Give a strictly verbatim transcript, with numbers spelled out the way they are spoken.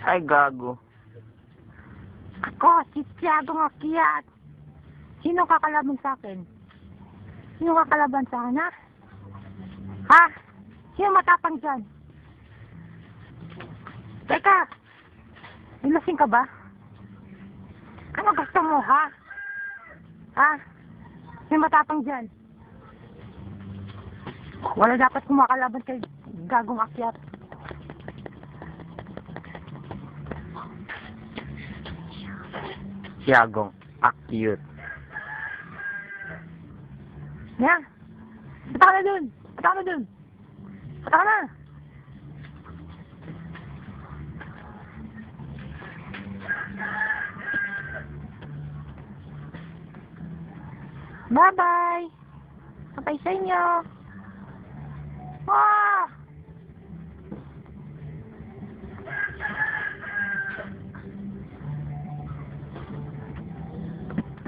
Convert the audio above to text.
Ay, gago. Ako, si Tiago Makiat. Sino kakalaban sa akin? Sino kakalaban sa akin, ha? Ha? Sino matapang dyan? Teka! Nilasing ka ba? Ano gusto mo, ha? Ha? Sino matapang dyan? Wala dapat kumakalaban kay Gagong Akyat. Tiagong Akyut. Yan. Punta ka na dun. Punta ka na dun. Punta ka na. Bye-bye. Kapay sa inyo. Bye.